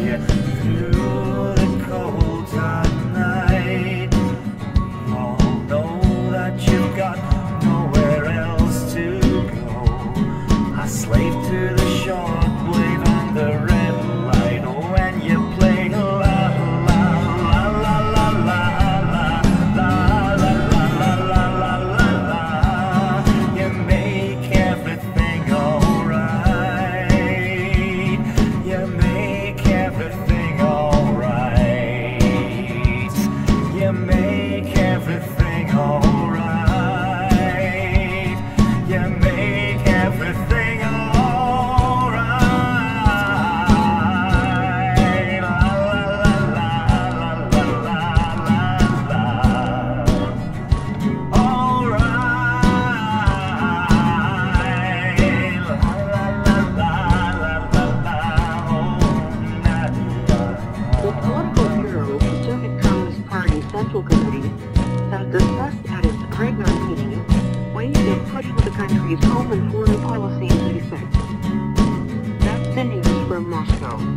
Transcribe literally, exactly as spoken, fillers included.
you through the cold dark night. You all know that you've got nowhere else to go. I slave to the shortwave and the red light. When you play la la la la la la la la la la la la la la, you make everything alright. You make everything alright. You make everything alright. You make everything alright. La la la la la la la la. Alright. La la la la la la. Oh, Nadia. The political bureau Pacific Communist Party Central Committee has discussed at its regular meeting ways of putting the country's home and foreign policy into effect. That's the news from Moscow.